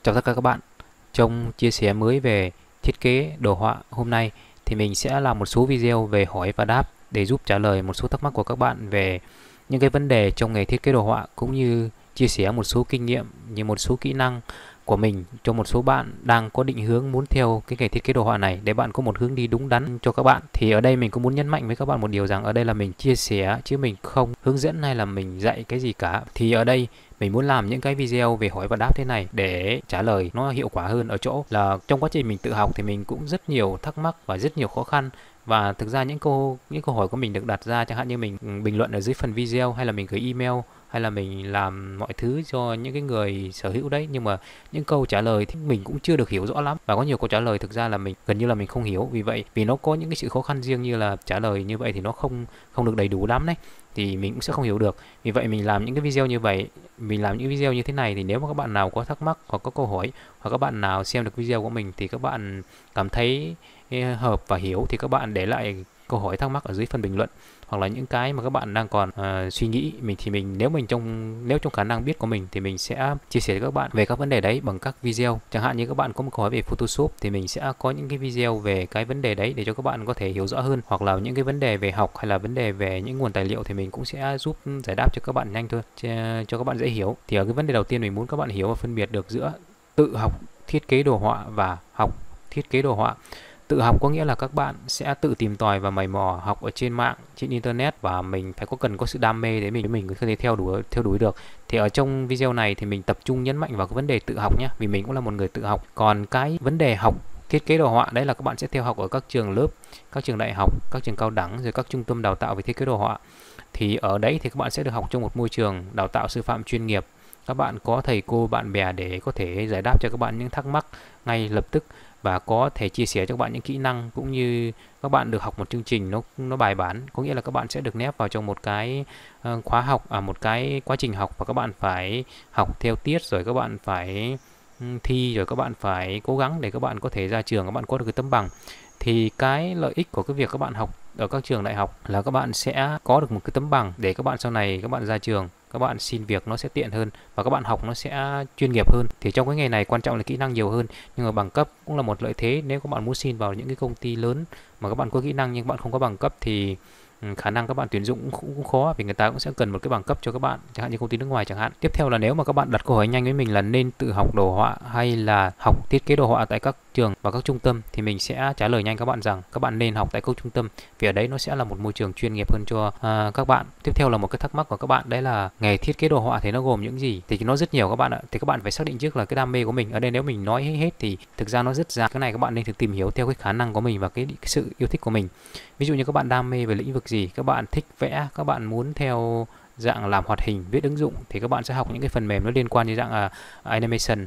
Chào tất cả các bạn. Trong chia sẻ mới về thiết kế đồ họa hôm nay thì mình sẽ làm một số video về hỏi và đáp để giúp trả lời một số thắc mắc của các bạn về những cái vấn đề trong nghề thiết kế đồ họa, cũng như chia sẻ một số kinh nghiệm như một số kỹ năng của mình cho một số bạn đang có định hướng muốn theo cái nghề thiết kế đồ họa này, để bạn có một hướng đi đúng đắn cho các bạn. Thì ở đây mình cũng muốn nhấn mạnh với các bạn một điều rằng ở đây là mình chia sẻ chứ mình không hướng dẫn hay là mình dạy cái gì cả. Thì ở đây mình muốn làm những cái video về hỏi và đáp thế này để trả lời nó hiệu quả hơn, ở chỗ là trong quá trình mình tự học thì mình cũng rất nhiều thắc mắc và rất nhiều khó khăn. Và thực ra những câu hỏi của mình được đặt ra, chẳng hạn như mình bình luận ở dưới phần video, hay là mình gửi email, hay là mình làm mọi thứ cho những cái người sở hữu đấy, nhưng mà những câu trả lời thì mình cũng chưa được hiểu rõ lắm, và có nhiều câu trả lời thực ra là mình gần như là mình không hiểu. Vì vậy, vì nó có những cái sự khó khăn riêng, như là trả lời như vậy thì nó không không được đầy đủ lắm đấy, thì mình cũng sẽ không hiểu được. Vì vậy mình làm những cái video như vậy, mình làm những video như thế này, thì nếu mà các bạn nào có thắc mắc hoặc có câu hỏi, hoặc các bạn nào xem được video của mình thì các bạn cảm thấy hợp và hiểu, thì các bạn để lại câu hỏi thắc mắc ở dưới phần bình luận, hoặc là những cái mà các bạn đang còn suy nghĩ. Nếu trong khả năng biết của mình thì mình sẽ chia sẻ với các bạn về các vấn đề đấy bằng các video. Chẳng hạn như các bạn có một câu hỏi về Photoshop thì mình sẽ có những cái video về cái vấn đề đấy để cho các bạn có thể hiểu rõ hơn, hoặc là những cái vấn đề về học hay là vấn đề về những nguồn tài liệu thì mình cũng sẽ giúp giải đáp cho các bạn nhanh thôi, cho các bạn dễ hiểu. Thì ở cái vấn đề đầu tiên mình muốn các bạn hiểu và phân biệt được giữa tự học thiết kế đồ họa và học thiết kế đồ họa. Tự học có nghĩa là các bạn sẽ tự tìm tòi và mày mò học ở trên mạng, trên internet, và mình phải cần có sự đam mê để mình có thể theo đuổi được. Thì ở trong video này thì mình tập trung nhấn mạnh vào cái vấn đề tự học nhé, vì mình cũng là một người tự học. Còn cái vấn đề học thiết kế đồ họa đấy là các bạn sẽ theo học ở các trường lớp, các trường đại học, các trường cao đẳng, rồi các trung tâm đào tạo về thiết kế đồ họa. Thì ở đấy thì các bạn sẽ được học trong một môi trường đào tạo sư phạm chuyên nghiệp. Các bạn có thầy cô, bạn bè để có thể giải đáp cho các bạn những thắc mắc ngay lập tức, và có thể chia sẻ cho các bạn những kỹ năng, cũng như các bạn được học một chương trình nó bài bản, có nghĩa là các bạn sẽ được nép vào trong một cái khóa học, một cái quá trình học, và các bạn phải học theo tiết, rồi các bạn phải thi, rồi các bạn phải cố gắng để các bạn có thể ra trường các bạn có được cái tấm bằng. Thì cái lợi ích của cái việc các bạn học ở các trường đại học là các bạn sẽ có được một cái tấm bằng để các bạn sau này các bạn ra trường, các bạn xin việc nó sẽ tiện hơn, và các bạn học nó sẽ chuyên nghiệp hơn. Thì trong cái nghề này quan trọng là kỹ năng nhiều hơn, nhưng mà bằng cấp cũng là một lợi thế. Nếu các bạn muốn xin vào những cái công ty lớn mà các bạn có kỹ năng nhưng các bạn không có bằng cấp thì khả năng các bạn tuyển dụng cũng khó, vì người ta cũng sẽ cần một cái bằng cấp cho các bạn, chẳng hạn như công ty nước ngoài chẳng hạn. Tiếp theo là nếu mà các bạn đặt câu hỏi nhanh với mình là nên tự học đồ họa hay là học thiết kế đồ họa tại các trường và các trung tâm, thì mình sẽ trả lời nhanh các bạn rằng các bạn nên học tại các trung tâm, vì ở đấy nó sẽ là một môi trường chuyên nghiệp hơn cho các bạn. Tiếp theo là một cái thắc mắc của các bạn, đấy là nghề thiết kế đồ họa thì nó gồm những gì? Thì nó rất nhiều các bạn ạ. Thì các bạn phải xác định trước là cái đam mê của mình. Ở đây nếu mình nói hết thì thực ra nó rất dài. Cái này các bạn nên thử tìm hiểu theo cái khả năng của mình và cái sự yêu thích của mình. Ví dụ như các bạn đam mê về lĩnh vực gì, các bạn thích vẽ, các bạn muốn theo dạng làm hoạt hình, viết ứng dụng, thì các bạn sẽ học những cái phần mềm nó liên quan như dạng animation,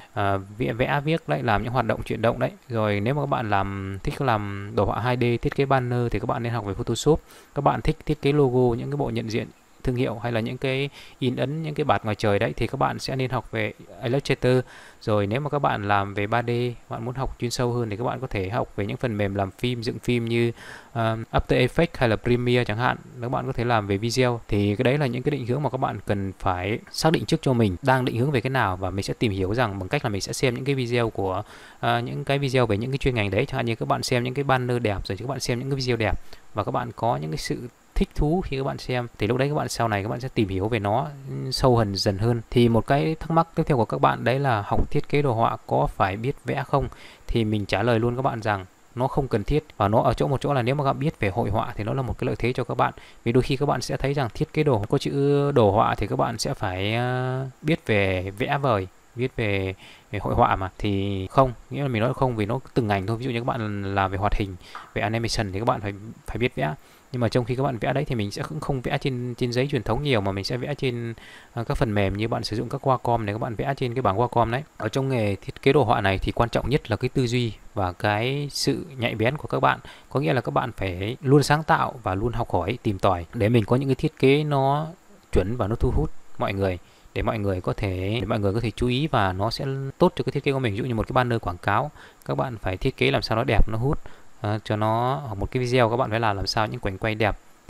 vẽ viết đấy, làm những hoạt động chuyển động đấy. Rồi nếu mà các bạn thích làm đồ họa 2D, thiết kế banner thì các bạn nên học về Photoshop. Các bạn thích thiết kế logo, những cái bộ nhận diện thương hiệu, hay là những cái in ấn, những cái bạt ngoài trời đấy, thì các bạn sẽ nên học về Illustrator. Rồi nếu mà các bạn làm về 3D, bạn muốn học chuyên sâu hơn thì các bạn có thể học về những phần mềm làm phim, dựng phim như After Effects hay là Premiere chẳng hạn. Các bạn có thể làm về video. Thì cái đấy là những cái định hướng mà các bạn cần phải xác định trước cho mình đang định hướng về cái nào, và mình sẽ tìm hiểu rằng bằng cách là mình sẽ xem những cái video của những cái video về những cái chuyên ngành đấy. Chẳng hạn như các bạn xem những cái banner đẹp, rồi các bạn xem những cái video đẹp, và các bạn có những cái sự thích thú khi các bạn xem, thì lúc đấy các bạn sau này các bạn sẽ tìm hiểu về nó sâu dần hơn. Thì một cái thắc mắc tiếp theo của các bạn đấy là học thiết kế đồ họa có phải biết vẽ không? Thì mình trả lời luôn các bạn rằng nó không cần thiết, và nó ở một chỗ là nếu mà các bạn biết về hội họa thì nó là một cái lợi thế cho các bạn. Vì đôi khi các bạn sẽ thấy rằng thiết kế đồ có chữ đồ họa thì các bạn sẽ phải biết về vẽ vời, viết về hội họa, mà thì không, nghĩa là mình nói không, vì nó từng ngành thôi. Ví dụ như các bạn làm về hoạt hình, về animation thì các bạn phải biết vẽ. Nhưng mà trong khi các bạn vẽ đấy thì mình sẽ không vẽ trên giấy truyền thống nhiều, mà mình sẽ vẽ trên các phần mềm, như bạn sử dụng các Wacom để các bạn vẽ trên cái bảng Wacom đấy. Ở trong nghề thiết kế đồ họa này thì quan trọng nhất là cái tư duy và cái sự nhạy bén của các bạn. Có nghĩa là các bạn phải luôn sáng tạo và luôn học hỏi, tìm tòi để mình có những cái thiết kế nó chuẩn và nó thu hút mọi người, để mọi người có thể chú ý và nó sẽ tốt cho cái thiết kế của mình. Ví dụ như một cái banner quảng cáo, các bạn phải thiết kế làm sao nó đẹp, nó hút cho nó, hoặc một cái video các bạn phải làm sao những cảnh quay đẹp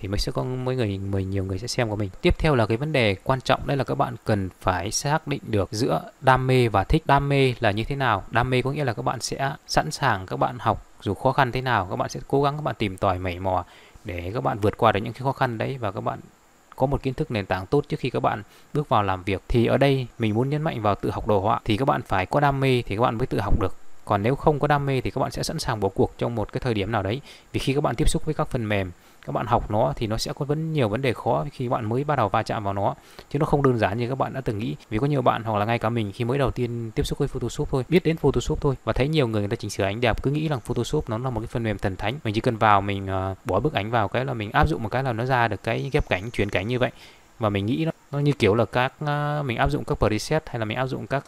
thì mới sẽ có nhiều người sẽ xem của mình. Tiếp theo là cái vấn đề quan trọng, đây là các bạn cần phải xác định được giữa đam mê và thích. Đam mê là như thế nào? Đam mê có nghĩa là các bạn sẽ sẵn sàng, các bạn học dù khó khăn thế nào, các bạn sẽ cố gắng, các bạn tìm tòi mày mò để các bạn vượt qua được những cái khó khăn đấy, và các bạn có một kiến thức nền tảng tốt trước khi các bạn bước vào làm việc. Thì ở đây mình muốn nhấn mạnh vào tự học đồ họa thì các bạn phải có đam mê thì các bạn mới tự học được. Còn nếu không có đam mê thì các bạn sẽ sẵn sàng bỏ cuộc trong một cái thời điểm nào đấy. Vì khi các bạn tiếp xúc với các phần mềm, các bạn học nó thì nó sẽ có nhiều vấn đề khó khi bạn mới bắt đầu va chạm vào nó, chứ nó không đơn giản như các bạn đã từng nghĩ. Vì có nhiều bạn hoặc là ngay cả mình khi mới đầu tiên tiếp xúc với Photoshop thôi, biết đến Photoshop thôi và thấy nhiều người ta chỉnh sửa ảnh đẹp, cứ nghĩ rằng Photoshop nó là một cái phần mềm thần thánh, mình chỉ cần vào mình bỏ bức ảnh vào cái là mình áp dụng một cái là nó ra được cái ghép cảnh, chuyển cảnh như vậy. Và mình nghĩ nó như kiểu là mình áp dụng các preset hay là mình áp dụng các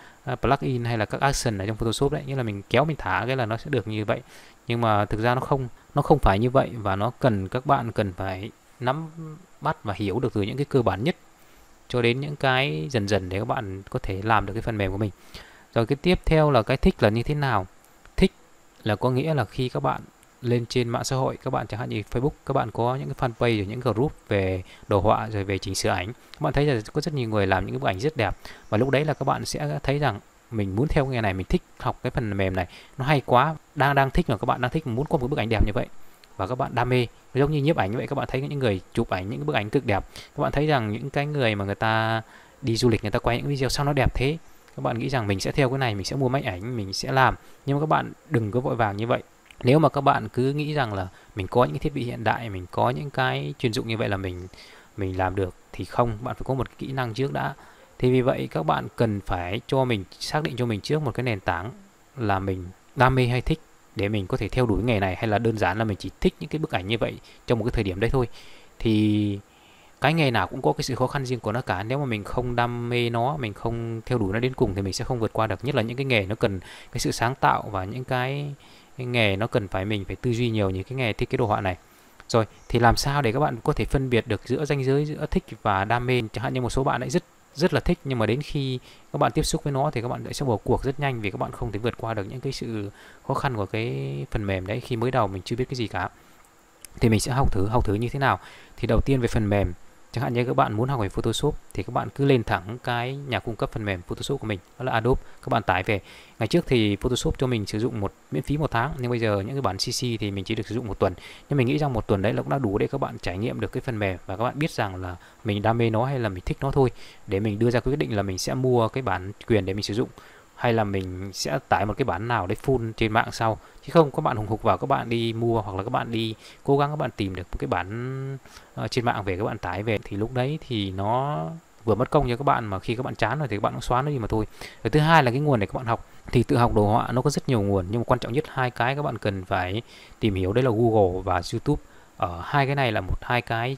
plugin hay là các action ở trong Photoshop đấy, như là mình kéo mình thả cái là nó sẽ được như vậy. Nhưng mà thực ra nó không phải như vậy, và các bạn cần phải nắm bắt và hiểu được từ những cái cơ bản nhất cho đến những cái dần dần để các bạn có thể làm được cái phần mềm của mình. Rồi cái tiếp theo là cái thích là như thế nào? Thích là có nghĩa là khi các bạn lên trên mạng xã hội, các bạn chẳng hạn như Facebook, các bạn có những cái fanpage rồi những group về đồ họa rồi về chỉnh sửa ảnh, các bạn thấy là có rất nhiều người làm những cái bức ảnh rất đẹp, và lúc đấy là các bạn sẽ thấy rằng mình muốn theo nghề này, mình thích học cái phần mềm này, nó hay quá, đang thích mà các bạn đang thích muốn có một bức ảnh đẹp như vậy và các bạn đam mê, giống như nhiếp ảnh như vậy. Các bạn thấy những người chụp ảnh những cái bức ảnh cực đẹp, các bạn thấy rằng những cái người mà người ta đi du lịch, người ta quay những video sao nó đẹp thế, các bạn nghĩ rằng mình sẽ theo cái này, mình sẽ mua máy ảnh, mình sẽ làm. Nhưng mà các bạn đừng có vội vàng như vậy. Nếu mà các bạn cứ nghĩ rằng là mình có những cái thiết bị hiện đại, mình có những cái chuyên dụng như vậy là mình làm được, thì không, bạn phải có một kỹ năng trước đã. Thì vì vậy các bạn cần phải xác định cho mình trước một cái nền tảng là mình đam mê hay thích, để mình có thể theo đuổi nghề này, hay là đơn giản là mình chỉ thích những cái bức ảnh như vậy trong một cái thời điểm đấy thôi. Thì cái nghề nào cũng có cái sự khó khăn riêng của nó cả. Nếu mà mình không đam mê nó, mình không theo đuổi nó đến cùng thì mình sẽ không vượt qua được. Nhất là những cái nghề nó cần cái sự sáng tạo, và những cái nghề nó cần mình phải tư duy nhiều, như cái nghề thiết kế đồ họa này. Rồi thì làm sao để các bạn có thể phân biệt được giữa ranh giới giữa thích và đam mê? Chẳng hạn như một số bạn lại rất là thích, nhưng mà đến khi các bạn tiếp xúc với nó thì các bạn sẽ bỏ cuộc rất nhanh, vì các bạn không thể vượt qua được những cái sự khó khăn của cái phần mềm đấy. Khi mới đầu mình chưa biết cái gì cả, thì mình sẽ học thử như thế nào. Thì đầu tiên về phần mềm, chẳng hạn như các bạn muốn học về Photoshop thì các bạn cứ lên thẳng cái nhà cung cấp phần mềm Photoshop của mình, đó là Adobe, các bạn tải về. Ngày trước thì Photoshop cho mình sử dụng miễn phí 1 tháng, nhưng bây giờ những cái bản CC thì mình chỉ được sử dụng 1 tuần. Nhưng mình nghĩ rằng 1 tuần đấy là cũng đã đủ để các bạn trải nghiệm được cái phần mềm, và các bạn biết rằng là mình đam mê nó hay là mình thích nó thôi, để mình đưa ra quyết định là mình sẽ mua cái bản quyền để mình sử dụng, hay là mình sẽ tải một cái bản nào đấy full trên mạng sau. Chứ không các bạn hùng hục vào các bạn đi mua, hoặc là các bạn đi cố gắng các bạn tìm được một cái bản trên mạng về, các bạn tải về, thì lúc đấy thì nó vừa mất công cho các bạn, mà khi các bạn chán rồi thì các bạn cũng xóa nó đi mà thôi. Rồi thứ hai là cái nguồn để các bạn học. Thì tự học đồ họa nó có rất nhiều nguồn, nhưng mà quan trọng nhất hai cái các bạn cần phải tìm hiểu đấy là Google và YouTube. Ở hai cái này là hai cái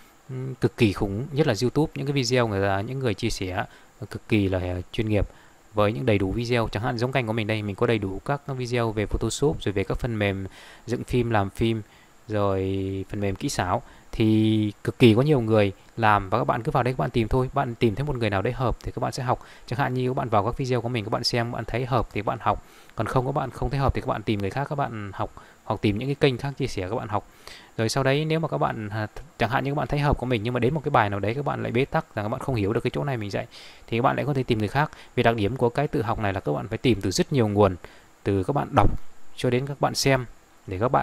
cực kỳ khủng, nhất là YouTube, những cái video những người chia sẻ cực kỳ là chuyên nghiệp, với những đầy đủ video. Chẳng hạn giống kênh của mình đây, mình có đầy đủ các video về Photoshop, rồi về các phần mềm dựng phim, làm phim, rồi phần mềm kỹ xảo, thì cực kỳ có nhiều người làm, và các bạn cứ vào đây các bạn tìm thôi. Bạn tìm thấy một người nào đấy hợp thì các bạn sẽ học. Chẳng hạn như các bạn vào các video của mình, các bạn xem, các bạn thấy hợp thì các bạn học, còn không, các bạn không thấy hợp thì các bạn tìm người khác các bạn học, hoặc tìm những cái kênh khác chia sẻ các bạn học. Rồi sau đấy nếu mà các bạn chẳng hạn như các bạn thấy hợp của mình, nhưng mà đến một cái bài nào đấy các bạn lại bế tắc, là các bạn không hiểu được cái chỗ này mình dạy, thì các bạn lại có thể tìm người khác. Vì đặc điểm của cái tự học này là các bạn phải tìm từ rất nhiều nguồn, từ các bạn đọc cho đến các bạn xem, để các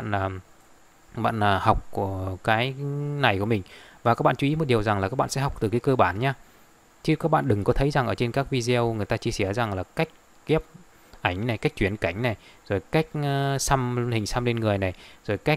bạn học của cái này của mình. Và các bạn chú ý một điều rằng là các bạn sẽ học từ cái cơ bản nhá, chứ các bạn đừng có thấy rằng ở trên các video người ta chia sẻ rằng là cách ghép ảnh này, cách chuyển cảnh này, rồi cách hình xăm lên người này, rồi cách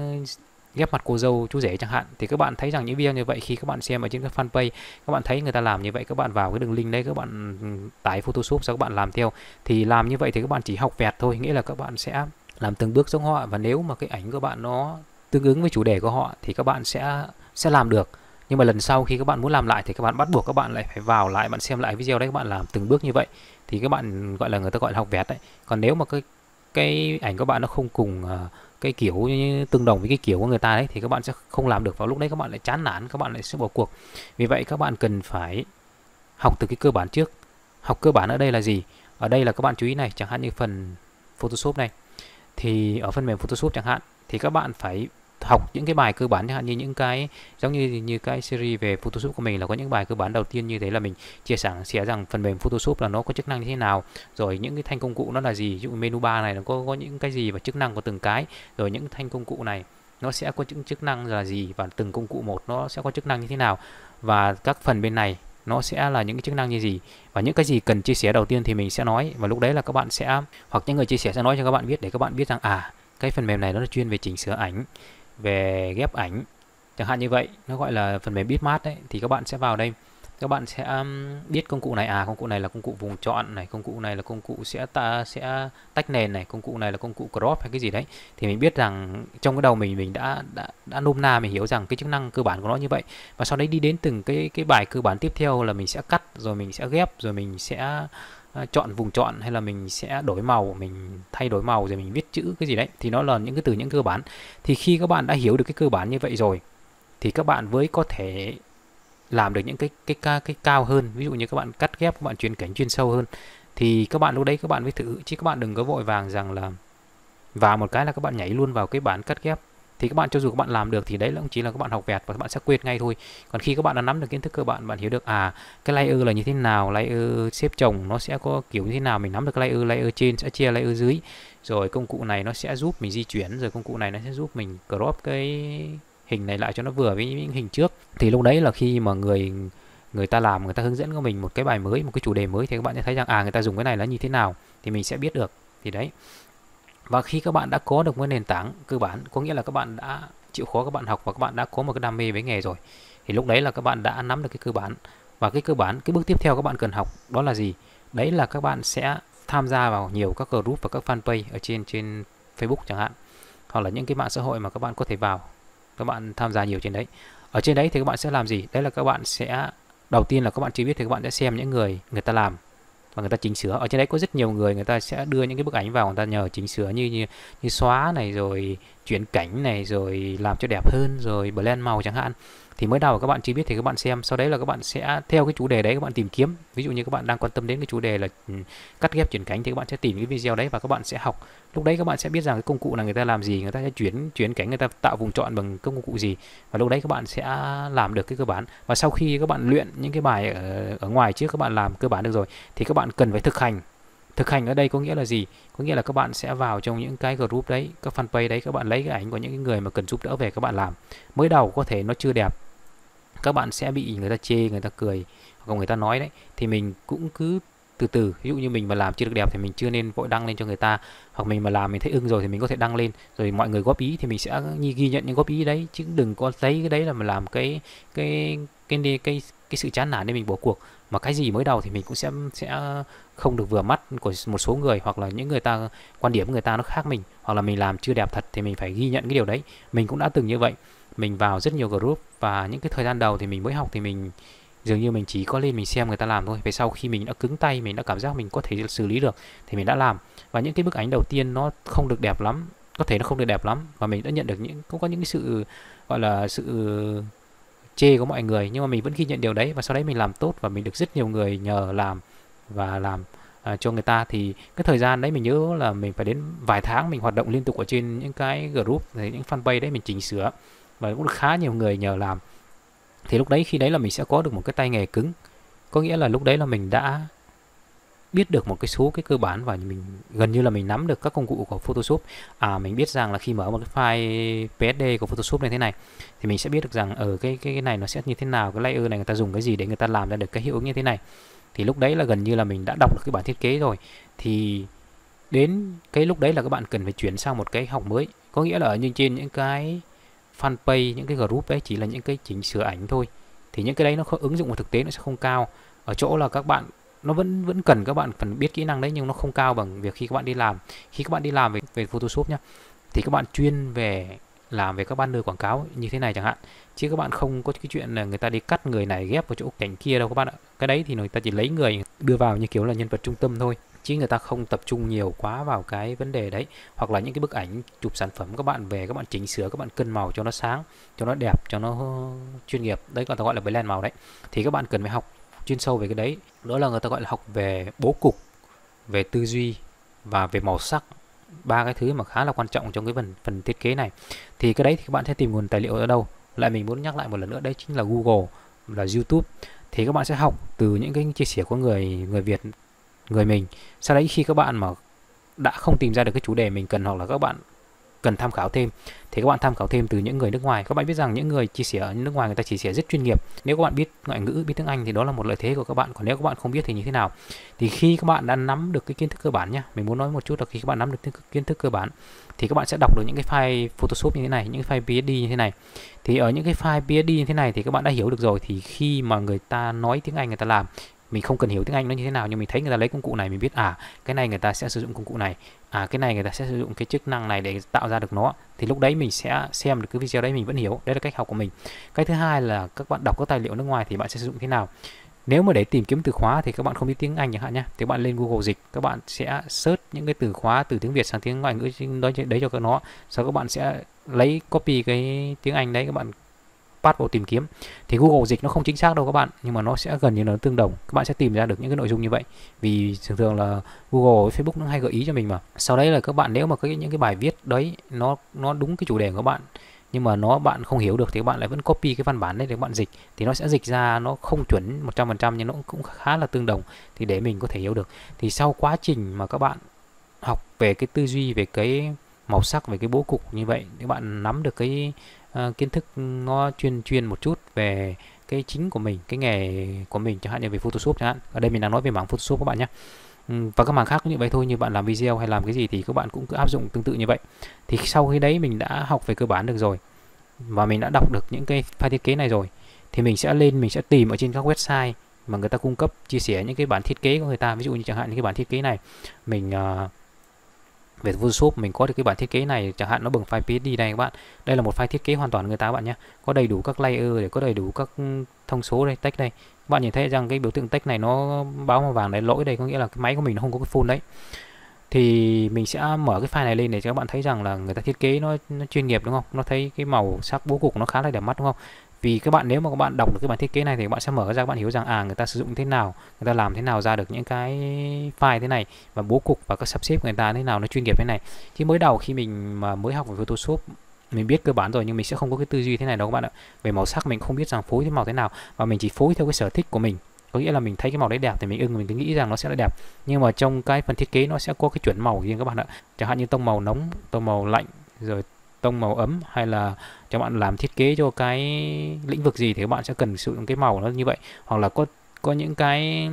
ghép mặt cô dâu chú rể chẳng hạn. Thì các bạn thấy rằng những video như vậy, khi các bạn xem ở trên các fanpage, các bạn thấy người ta làm như vậy, các bạn vào cái đường link đấy, các bạn tải Photoshop sau các bạn làm theo. Thì làm như vậy thì các bạn chỉ học vẹt thôi, nghĩa là các bạn sẽ làm từng bước giống họ, và nếu mà cái ảnh của bạn nó tương ứng với chủ đề của họ thì các bạn sẽ làm được. Nhưng mà lần sau khi các bạn muốn làm lại thì các bạn bắt buộc các bạn lại phải vào lại, bạn xem lại video đấy, các bạn làm từng bước như vậy, thì các bạn người ta gọi là học vẹt đấy. Còn nếu mà cái ảnh của bạn nó không cùng cái kiểu như tương đồng với cái kiểu của người ta đấy, thì các bạn sẽ không làm được, vào lúc đấy các bạn lại chán nản, các bạn lại sẽ bỏ cuộc. Vì vậy các bạn cần phải học từ cái cơ bản trước. Học cơ bản ở đây là gì? Ở đây là các bạn chú ý này, chẳng hạn như phần Photoshop này, thì ở phần mềm Photoshop chẳng hạn, thì các bạn phải học những cái bài cơ bản, chẳng hạn như những cái giống như cái series về Photoshop của mình là có những bài cơ bản đầu tiên như thế là mình chia sẻ rằng phần mềm Photoshop là nó có chức năng như thế nào, rồi những cái thanh công cụ nó là gì, ví dụ menu bar này nó có những cái gì và chức năng của từng cái, rồi những thanh công cụ này nó sẽ có những chức năng là gì và từng công cụ một nó sẽ có chức năng như thế nào, và các phần bên này nó sẽ là những cái chức năng như gì, và những cái gì cần chia sẻ đầu tiên thì mình sẽ nói, và lúc đấy là các bạn sẽ, hoặc những người chia sẻ sẽ nói cho các bạn biết để các bạn biết rằng cái phần mềm này nó là chuyên về chỉnh sửa ảnh, về ghép ảnh chẳng hạn như vậy, nó gọi là phần mềm bitmap đấy. Thì các bạn sẽ vào đây, các bạn sẽ biết công cụ này, công cụ này là công cụ vùng chọn này, công cụ này là công cụ sẽ tách nền này, công cụ này là công cụ crop hay cái gì đấy, thì mình biết rằng trong cái đầu mình đã nôm na mình hiểu rằng cái chức năng cơ bản của nó như vậy, và sau đấy đi đến từng cái bài cơ bản tiếp theo là mình sẽ cắt, rồi mình sẽ ghép, rồi mình sẽ chọn vùng chọn, hay là mình sẽ đổi màu, mình thay đổi màu, rồi mình viết chữ cái gì đấy, thì nó là những cái từ những cơ bản. Thì khi các bạn đã hiểu được cái cơ bản như vậy rồi thì các bạn mới có thể làm được những cái cao hơn, ví dụ như các bạn cắt ghép, các bạn chuyển cảnh chuyên sâu hơn, thì các bạn lúc đấy các bạn mới thử, chứ các bạn đừng có vội vàng rằng là vào một cái là các bạn nhảy luôn vào cái bản cắt ghép. Thì các bạn cho dù các bạn làm được thì đấy là cũng chỉ là các bạn học vẹt và các bạn sẽ quên ngay thôi. Còn khi các bạn đã nắm được kiến thức cơ bản, bạn hiểu được cái layer là như thế nào, layer xếp chồng nó sẽ có kiểu như thế nào, mình nắm được cái layer trên sẽ chia layer dưới, rồi công cụ này nó sẽ giúp mình di chuyển, rồi công cụ này nó sẽ giúp mình crop cái hình này lại cho nó vừa với những hình trước. Thì lúc đấy là khi mà người ta làm, người ta hướng dẫn cho mình một cái bài mới, một cái chủ đề mới, thì các bạn sẽ thấy rằng người ta dùng cái này là như thế nào thì mình sẽ biết được. Thì đấy, và khi các bạn đã có được một nền tảng cơ bản, có nghĩa là các bạn đã chịu khó các bạn học và các bạn đã có một cái đam mê với nghề rồi, thì lúc đấy là các bạn đã nắm được cái cơ bản. Và cái cơ bản, cái bước tiếp theo các bạn cần học đó là gì? Đấy là các bạn sẽ tham gia vào nhiều các group và các fanpage ở trên Facebook chẳng hạn, hoặc là những cái mạng xã hội mà các bạn có thể vào, các bạn tham gia nhiều trên đấy. Ở trên đấy thì các bạn sẽ làm gì? Đấy là các bạn sẽ, đầu tiên là các bạn chưa biết thì các bạn sẽ xem những người ta làm và người ta chỉnh sửa. Ở trên đấy có rất nhiều người ta sẽ đưa những cái bức ảnh vào, người ta nhờ chỉnh sửa như xóa này, rồi chuyển cảnh này, rồi làm cho đẹp hơn, rồi blend màu chẳng hạn. Thì mới đầu các bạn chưa biết thì các bạn xem, sau đấy là các bạn sẽ theo cái chủ đề đấy các bạn tìm kiếm. Ví dụ như các bạn đang quan tâm đến cái chủ đề là cắt ghép chuyển cảnh thì các bạn sẽ tìm cái video đấy và các bạn sẽ học. Lúc đấy các bạn sẽ biết rằng cái công cụ là người ta làm gì, người ta sẽ chuyển cảnh, người ta tạo vùng chọn bằng công cụ gì, và lúc đấy các bạn sẽ làm được cái cơ bản. Và sau khi các bạn luyện những cái bài ở ngoài trước, các bạn làm cơ bản được rồi thì các bạn cần phải thực hành. Thực hành ở đây có nghĩa là gì? Có nghĩa là các bạn sẽ vào trong những cái group đấy, các fanpage đấy, các bạn lấy cái ảnh của những người mà cần giúp đỡ về các bạn làm. Mới đầu có thể nó chưa đẹp, các bạn sẽ bị người ta chê, người ta cười, hoặc người ta nói đấy, thì mình cũng cứ từ từ. Ví dụ như mình mà làm chưa được đẹp thì mình chưa nên vội đăng lên cho người ta, hoặc mình mà làm mình thấy ưng rồi thì mình có thể đăng lên, rồi mọi người góp ý thì mình sẽ ghi nhận những góp ý đấy, chứ đừng có lấy cái đấy là mà làm cái sự chán nản để mình bỏ cuộc. Mà cái gì mới đầu thì mình cũng sẽ không được vừa mắt của một số người, hoặc là những người ta, quan điểm của người ta nó khác mình, hoặc là mình làm chưa đẹp thật thì mình phải ghi nhận cái điều đấy. Mình cũng đã từng như vậy, mình vào rất nhiều group và những cái thời gian đầu thì mình mới học thì mình dường như mình chỉ có lên mình xem người ta làm thôi. Về sau khi mình đã cứng tay, mình đã cảm giác mình có thể xử lý được thì mình đã làm, và những cái bức ảnh đầu tiên nó không được đẹp lắm, có thể nó không được đẹp lắm, và mình đã nhận được cũng có những cái sự gọi là sự chê của mọi người, nhưng mà mình vẫn ghi nhận điều đấy, và sau đấy mình làm tốt và mình được rất nhiều người nhờ làm và làm cho người ta. Thì cái thời gian đấy mình nhớ là mình phải đến vài tháng mình hoạt động liên tục ở trên những cái group, những fanpage đấy mình chỉnh sửa và cũng được khá nhiều người nhờ làm. Thì lúc đấy, khi đấy là mình sẽ có được một cái tay nghề cứng, có nghĩa là lúc đấy là mình đã biết được một cái số cái cơ bản và mình gần như là mình nắm được các công cụ của Photoshop. Mình biết rằng là khi mở một cái file PSD của Photoshop như thế này thì mình sẽ biết được rằng ở cái này nó sẽ như thế nào, cái layer này người ta dùng cái gì để người ta làm ra được cái hiệu ứng như thế này. Thì lúc đấy là gần như là mình đã đọc được cái bản thiết kế rồi. Thì đến cái lúc đấy là các bạn cần phải chuyển sang một cái học mới, có nghĩa là ở như trên những cái fanpage, những cái group đấy chỉ là những cái chỉnh sửa ảnh thôi, thì những cái đấy nó không ứng dụng vào thực tế, nó sẽ không cao. Ở chỗ là các bạn, nó vẫn cần các bạn cần biết kỹ năng đấy, nhưng nó không cao bằng việc khi các bạn đi làm. Khi các bạn đi làm về Photoshop nhá, thì các bạn chuyên về làm về các banner quảng cáo như thế này chẳng hạn, chứ các bạn không có cái chuyện là người ta đi cắt người này ghép vào chỗ cảnh kia đâu các bạn ạ. Cái đấy thì người ta chỉ lấy người đưa vào như kiểu là nhân vật trung tâm thôi, chứ người ta không tập trung nhiều quá vào cái vấn đề đấy. Hoặc là những cái bức ảnh chụp sản phẩm các bạn về, các bạn chỉnh sửa, các bạn cân màu cho nó sáng, cho nó đẹp, cho nó chuyên nghiệp, đấy người ta gọi là blend màu đấy. Thì các bạn cần phải học chuyên sâu về cái đấy, đó là người ta gọi là học về bố cục, về tư duy và về màu sắc. ba cái thứ mà khá là quan trọng trong cái phần thiết kế này. Thì cái đấy thì các bạn sẽ tìm nguồn tài liệu ở đâu? Lại mình muốn nhắc lại một lần nữa, đấy chính là Google, là YouTube. Thì các bạn sẽ học từ những cái chia sẻ của người Việt, người mình. Sau đấy khi các bạn mà đã không tìm ra được cái chủ đề mình cần, hoặc là các bạn cần tham khảo thêm, thì các bạn tham khảo thêm từ những người nước ngoài. Các bạn biết rằng những người chia sẻ ở nước ngoài người ta chia sẻ rất chuyên nghiệp. Nếu các bạn biết ngoại ngữ, biết tiếng Anh thì đó là một lợi thế của các bạn. Còn nếu các bạn không biết thì như thế nào? Thì khi các bạn đã nắm được cái kiến thức cơ bản nhá, mình muốn nói một chút là khi các bạn nắm được kiến thức cơ bản thì các bạn sẽ đọc được những cái file Photoshop như thế này, những cái file PSD như thế này. Thì ở những cái file PSD như thế này thì các bạn đã hiểu được rồi, thì khi mà người ta nói tiếng Anh người ta làm, mình không cần hiểu tiếng Anh nó như thế nào, nhưng mình thấy người ta lấy công cụ này, mình biết cái này người ta sẽ sử dụng công cụ này, cái này người ta sẽ sử dụng cái chức năng này để tạo ra được nó, thì lúc đấy mình sẽ xem được cái video đấy mình vẫn hiểu. Đấy là cách học của mình. Cái thứ hai là các bạn đọc các tài liệu nước ngoài thì bạn sẽ sử dụng thế nào. Nếu mà để tìm kiếm từ khóa thì các bạn không biết tiếng Anh chẳng hạn nhé, thì các bạn lên Google Dịch, các bạn sẽ search những cái từ khóa từ tiếng Việt sang tiếng ngoại ngữ đấy cho nó. Sau các bạn sẽ lấy copy cái tiếng Anh đấy, các bạn pass vào tìm kiếm. Thì Google Dịch nó không chính xác đâu các bạn, nhưng mà nó sẽ gần như là tương đồng. Các bạn sẽ tìm ra được những cái nội dung như vậy, vì thường thường là Google với Facebook nó hay gợi ý cho mình mà. Sau đấy là các bạn nếu mà có những cái bài viết đấy nó đúng cái chủ đề của các bạn, nhưng mà bạn không hiểu được thì các bạn lại vẫn copy cái văn bản đấy để các bạn dịch, thì nó sẽ dịch ra nó không chuẩn 100% nhưng nó cũng khá là tương đồng, thì để mình có thể hiểu được. Thì sau quá trình mà các bạn học về cái tư duy, về cái màu sắc, về cái bố cục như vậy, các bạn nắm được cái kiến thức nó chuyên một chút về cái chính của mình, cái nghề của mình, chẳng hạn như về Photoshop chẳng hạn. Ở đây mình đang nói về mảng Photoshop các bạn nhé. Và các mảng khác cũng như vậy thôi, như bạn làm video hay làm cái gì thì các bạn cũng cứ áp dụng tương tự như vậy. Thì sau khi đấy mình đã học về cơ bản được rồi, và mình đã đọc được những cái file thiết kế này rồi, thì mình sẽ tìm ở trên các website mà người ta cung cấp chia sẻ những cái bản thiết kế của người ta. Ví dụ như chẳng hạn những cái bản thiết kế này mình về Photoshop mình có được cái bản thiết kế này, chẳng hạn nó bằng file PSD này các bạn. Đây là một file thiết kế hoàn toàn người ta các bạn nhé, có đầy đủ các layer, để có đầy đủ các thông số đây, text đây. Các bạn nhìn thấy rằng cái biểu tượng text này nó báo màu vàng đấy, lỗi đây có nghĩa là cái máy của mình nó không có cái full đấy. Thì mình sẽ mở cái file này lên để cho các bạn thấy rằng là người ta thiết kế nó chuyên nghiệp đúng không? Nó thấy cái màu sắc bố cục nó khá là đẹp mắt đúng không? Vì các bạn nếu mà các bạn đọc được cái bản thiết kế này thì các bạn sẽ mở ra, các bạn hiểu rằng người ta sử dụng thế nào, người ta làm thế nào ra được những cái file thế này, và bố cục và các sắp xếp của người ta thế nào nó chuyên nghiệp thế này. Chứ mới đầu khi mình mà mới học về Photoshop, mình biết cơ bản rồi nhưng mình sẽ không có cái tư duy thế này đâu các bạn ạ. Về màu sắc mình không biết rằng phối cái màu thế nào, và mình chỉ phối theo cái sở thích của mình. Có nghĩa là mình thấy cái màu đấy đẹp thì mình mình cứ nghĩ rằng nó sẽ là đẹp, nhưng mà trong cái phần thiết kế nó sẽ có cái chuẩn màu riêng các bạn ạ. Chẳng hạn như tông màu nóng, tông màu lạnh, rồi tông màu ấm, hay là cho bạn làm thiết kế cho cái lĩnh vực gì thì các bạn sẽ cần sử dụng cái màu nó như vậy. Hoặc là có những cái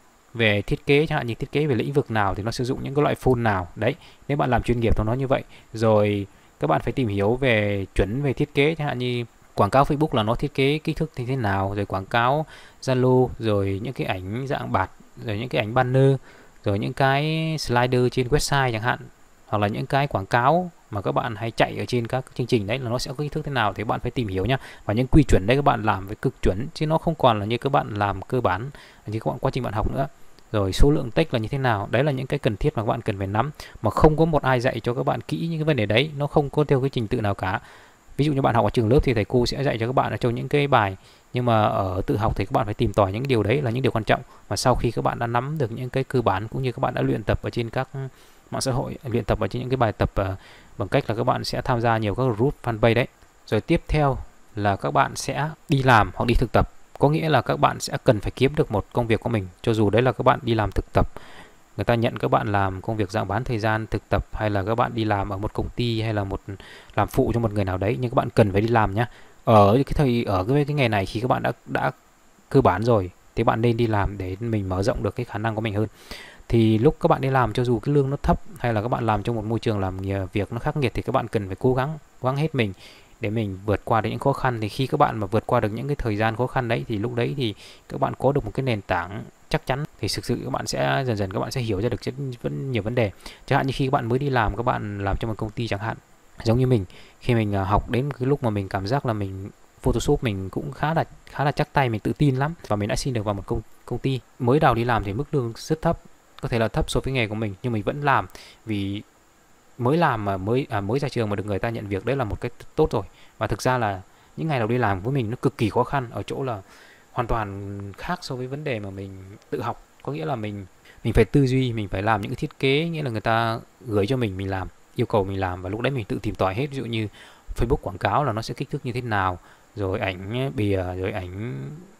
về thiết kế, chẳng hạn như thiết kế về lĩnh vực nào thì nó sử dụng những cái loại phông nào đấy, nếu bạn làm chuyên nghiệp thì nó như vậy. Rồi các bạn phải tìm hiểu về chuẩn về thiết kế, chẳng hạn như quảng cáo Facebook là nó thiết kế kích thước như thế nào, rồi quảng cáo Zalo, rồi những cái ảnh dạng bạt, rồi những cái ảnh banner, rồi những cái slider trên website chẳng hạn, hoặc là những cái quảng cáo mà các bạn hay chạy ở trên các chương trình đấy là nó sẽ có kích thước thế nào thì các bạn phải tìm hiểu nhá. Và những quy chuẩn đấy các bạn làm với cực chuẩn, chứ nó không còn là như các bạn làm cơ bản như các bạn quá trình bạn học nữa. Rồi số lượng text là như thế nào, đấy là những cái cần thiết mà các bạn cần phải nắm, mà không có một ai dạy cho các bạn kỹ những cái vấn đề đấy, nó không có theo cái trình tự nào cả. Ví dụ như bạn học ở trường lớp thì thầy cô sẽ dạy cho các bạn ở trong những cái bài, nhưng mà ở tự học thì các bạn phải tìm tòi những cái điều đấy là những điều quan trọng. Và sau khi các bạn đã nắm được những cái cơ bản, cũng như các bạn đã luyện tập ở trên các mạng xã hội, luyện tập ở trên những cái bài tập bằng cách là các bạn sẽ tham gia nhiều các group fanpage đấy. Rồi tiếp theo là các bạn sẽ đi làm hoặc đi thực tập, có nghĩa là các bạn sẽ cần phải kiếm được một công việc của mình, cho dù đấy là các bạn đi làm thực tập, người ta nhận các bạn làm công việc dạng bán thời gian thực tập, hay là các bạn đi làm ở một công ty, hay là làm phụ cho một người nào đấy, nhưng các bạn cần phải đi làm nhá. Ở cái nghề này khi các bạn đã cơ bản rồi thì bạn nên đi làm để mình mở rộng được cái khả năng của mình hơn. Thì lúc các bạn đi làm, cho dù cái lương nó thấp, hay là các bạn làm trong một môi trường làm việc nó khắc nghiệt, thì các bạn cần phải cố gắng hết mình để mình vượt qua được những khó khăn. Thì khi các bạn mà vượt qua được những cái thời gian khó khăn đấy, thì lúc đấy thì các bạn có được một cái nền tảng chắc chắn, thì thực sự các bạn sẽ dần các bạn sẽ hiểu ra được nhiều vấn đề. Chẳng hạn như khi các bạn mới đi làm, các bạn làm trong một công ty chẳng hạn, giống như mình, khi mình học đến cái lúc mà mình cảm giác là mình Photoshop mình cũng khá là chắc tay, mình tự tin lắm, và mình đã xin được vào một công ty. Mới đầu đi làm thì mức lương rất thấp, có thể là thấp so với nghề của mình, nhưng mình vẫn làm, vì mới làm mà mới ra trường mà được người ta nhận việc, đấy là một cái tốt rồi. Và thực ra là những ngày đầu đi làm với mình nó cực kỳ khó khăn ở chỗ là hoàn toàn khác so với vấn đề mà mình tự học. Có nghĩa là mình Mình phải tư duy, mình phải làm những cái thiết kế, nghĩa là người ta gửi cho mình làm, yêu cầu mình làm, và lúc đấy mình tự tìm tòi hết. Ví dụ như Facebook quảng cáo là nó sẽ kích thước như thế nào, rồi ảnh bìa, rồi ảnh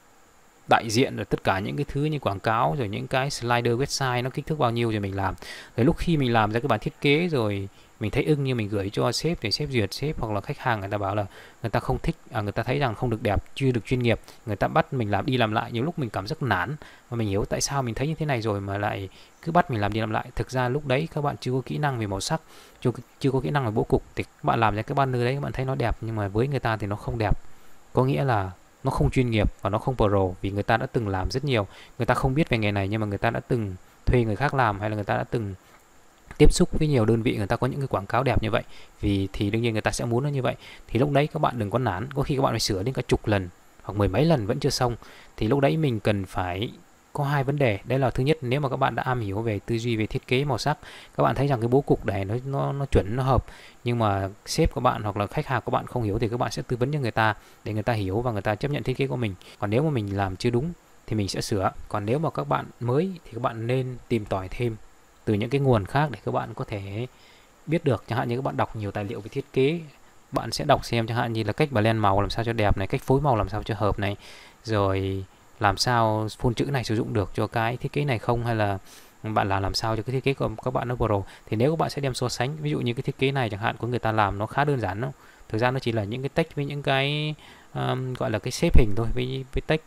đại diện, rồi tất cả những cái thứ như quảng cáo, rồi những cái slider website nó kích thước bao nhiêu rồi mình làm. Rồi lúc khi mình làm ra cái bản thiết kế rồi mình thấy ưng như mình gửi cho sếp để sếp duyệt, sếp hoặc là khách hàng người ta bảo là người ta không thích, người ta thấy rằng không được đẹp, chưa được chuyên nghiệp, người ta bắt mình làm đi làm lại. Nhiều lúc mình cảm giác nản và mình hiểu tại sao mình thấy như thế này rồi mà lại cứ bắt mình làm đi làm lại. Thực ra lúc đấy các bạn chưa có kỹ năng về màu sắc, chưa có kỹ năng về bố cục, thì các bạn làm ra cái banner đấy các bạn thấy nó đẹp nhưng mà với người ta thì nó không đẹp, có nghĩa là nó không chuyên nghiệp và nó không pro, vì người ta đã từng làm rất nhiều, người ta không biết về nghề này nhưng mà người ta đã từng thuê người khác làm, hay là người ta đã từng tiếp xúc với nhiều đơn vị, người ta có những cái quảng cáo đẹp như vậy, vì thì đương nhiên người ta sẽ muốn nó như vậy. Thì lúc đấy các bạn đừng có nản, có khi các bạn phải sửa đến cả chục lần hoặc mười mấy lần vẫn chưa xong. Thì lúc đấy mình cần phải có hai vấn đề. Đấy là thứ nhất, nếu mà các bạn đã am hiểu về tư duy về thiết kế màu sắc, các bạn thấy rằng cái bố cục này nó chuẩn, nó hợp, nhưng mà sếp của bạn hoặc là khách hàng của bạn không hiểu, thì các bạn sẽ tư vấn cho người ta để người ta hiểu và người ta chấp nhận thiết kế của mình. Còn nếu mà mình làm chưa đúng thì mình sẽ sửa. Còn nếu mà các bạn mới thì các bạn nên tìm tòi thêm từ những cái nguồn khác để các bạn có thể biết được. Chẳng hạn như các bạn đọc nhiều tài liệu về thiết kế, bạn sẽ đọc xem chẳng hạn như là cách blend màu làm sao cho đẹp này, cách phối màu làm sao cho hợp này, rồi làm sao phông chữ này sử dụng được cho cái thiết kế này không, hay là bạn làm sao cho cái thiết kế của các bạn nó pro. Thì nếu các bạn sẽ đem so sánh, ví dụ như cái thiết kế này chẳng hạn của người ta làm nó khá đơn giản, thực ra nó chỉ là những cái text với những cái gọi là cái xếp hình thôi, với text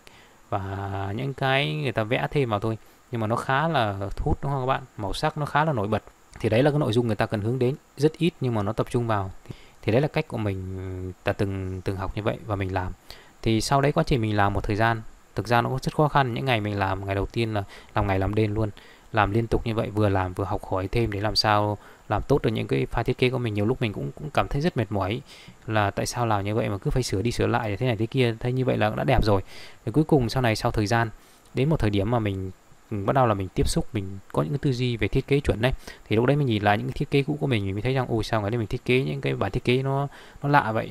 và những cái người ta vẽ thêm vào thôi, nhưng mà nó khá là thu hút đúng không các bạn, màu sắc nó khá là nổi bật. Thì đấy là cái nội dung người ta cần hướng đến, rất ít nhưng mà nó tập trung vào. Thì đấy là cách của mình, ta từng từng học như vậy và mình làm. Thì sau đấy quá trình mình làm một thời gian, thực ra nó cũng rất khó khăn. Những ngày mình làm, ngày đầu tiên là làm ngày làm đêm luôn, làm liên tục như vậy, vừa làm vừa học hỏi thêm để làm sao làm tốt được những cái file thiết kế của mình. Nhiều lúc mình cũng cảm thấy rất mệt mỏi, là tại sao làm như vậy mà cứ phải sửa đi sửa lại thế này thế kia, thấy như vậy là đã đẹp rồi. Thì cuối cùng sau này, sau thời gian, đến một thời điểm mà mình bắt đầu là mình tiếp xúc, mình có những cái tư duy về thiết kế chuẩn đấy, thì lúc đấy mình nhìn lại những cái thiết kế cũ của mình mới thấy rằng ôi sao ngày đấy mình thiết kế những cái bản thiết kế nó lạ vậy,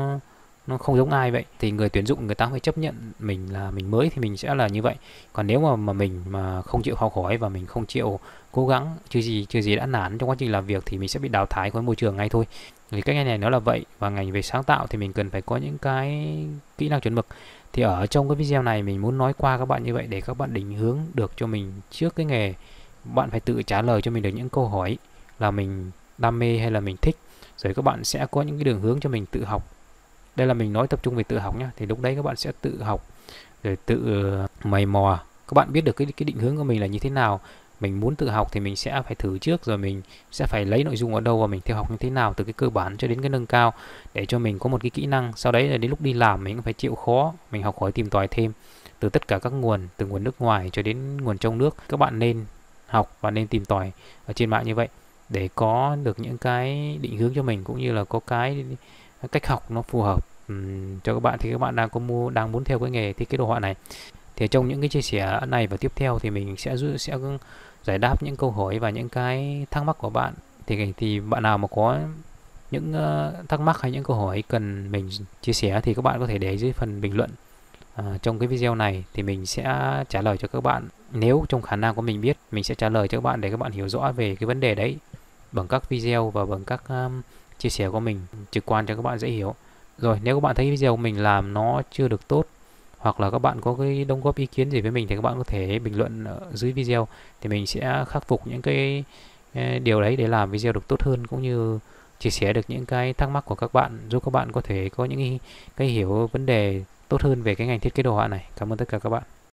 nó không giống ai vậy. Thì người tuyển dụng người ta phải chấp nhận mình là mình mới thì mình sẽ là như vậy. Còn nếu mà mình mà không chịu học hỏi và mình không chịu cố gắng, chưa gì đã nản trong quá trình làm việc, thì mình sẽ bị đào thải khỏi môi trường ngay thôi. Thì cái ngành này nó là vậy, và ngành về sáng tạo thì mình cần phải có những cái kỹ năng chuẩn mực. Thì ở trong cái video này mình muốn nói qua các bạn như vậy để các bạn định hướng được cho mình trước cái nghề. Bạn phải tự trả lời cho mình được những câu hỏi là mình đam mê hay là mình thích, rồi các bạn sẽ có những cái đường hướng cho mình tự học. Đây là mình nói tập trung về tự học nhé. Thì lúc đấy các bạn sẽ tự học, rồi tự mày mò, các bạn biết được cái định hướng của mình là như thế nào. Mình muốn tự học thì mình sẽ phải thử trước, rồi mình sẽ phải lấy nội dung ở đâu và mình theo học như thế nào, từ cái cơ bản cho đến cái nâng cao, để cho mình có một cái kỹ năng. Sau đấy là đến lúc đi làm mình cũng phải chịu khó, mình học hỏi tìm tòi thêm từ tất cả các nguồn, từ nguồn nước ngoài cho đến nguồn trong nước. Các bạn nên học và nên tìm tòi ở trên mạng như vậy để có được những cái định hướng cho mình, cũng như là có cái cách học nó phù hợp cho các bạn. Thì các bạn đang muốn theo cái nghề thiết kế đồ họa này. Thì trong những cái chia sẻ này và tiếp theo thì mình sẽ giải đáp những câu hỏi và những cái thắc mắc của bạn. Thì bạn nào mà có những thắc mắc hay những câu hỏi cần mình chia sẻ thì các bạn có thể để dưới phần bình luận trong cái video này, thì mình sẽ trả lời cho các bạn. Nếu trong khả năng của mình biết, mình sẽ trả lời cho các bạn để các bạn hiểu rõ về cái vấn đề đấy bằng các video và bằng các chia sẻ của mình trực quan cho các bạn dễ hiểu. Rồi nếu các bạn thấy video của mình làm nó chưa được tốt, hoặc là các bạn có cái đóng góp ý kiến gì với mình, thì các bạn có thể bình luận ở dưới video, thì mình sẽ khắc phục những cái điều đấy để làm video được tốt hơn, cũng như chia sẻ được những cái thắc mắc của các bạn, giúp các bạn có thể có những cái hiểu vấn đề tốt hơn về cái ngành thiết kế đồ họa này. Cảm ơn tất cả các bạn.